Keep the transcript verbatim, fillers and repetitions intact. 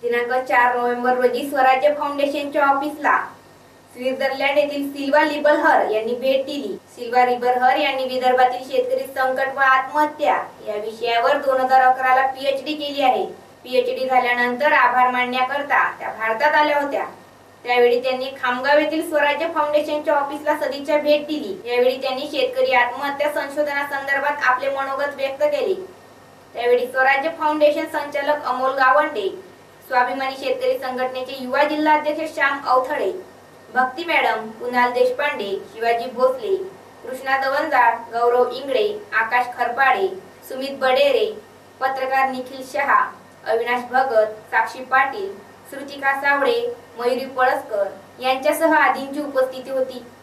दिनांक चार नोव्हेंबर रोजी स्वराज्य फाउंडेशनच्या ऑफिसला स्वित्झर्लंड येथील सिल्वा लिबलहर यांनी भेट दिली। सिल्वा लिबलहर यांनी विदर्भातील शेतकरी संकट व आत्महत्या या विषयावर दोन हजार अकरा ला पीएचडी केली आहे। पीएचडी झाल्यानंतर आभार मानण्याकरता त्या भारतात आल्या होत्या। त्यावेळी त्यांनी खामगाव येथील स्वराज्य फाउंडेशनच्या ऑफिसला सदिच्छा भेट दिली। यावेळी त्यांनी शेतकरी आत्महत्या संशोधनासंदर्भात आपले मनोगत व्यक्त केले। त्यावेळी स्वराज्य फाउंडेशन संचालक अमोल गावंडे, स्वाभिमानी शेतकरी संघटनेचे युवा जिल्हा अध्यक्ष श्याम अवथळे, भक्ती मॅडम, कुणाल देशपांडे, शिवाजी भोसले, कृष्णा दवंजाळ, गौरव इंगळे, आकाश खरपाडे, सुमित बडेरे, पत्रकार निखिल शहा, अविनाश भगत, साक्षी पाटील, श्रुतिका सावळे, मयुरी पळसकर यांच्यासह आदींची उपस्थिती होती।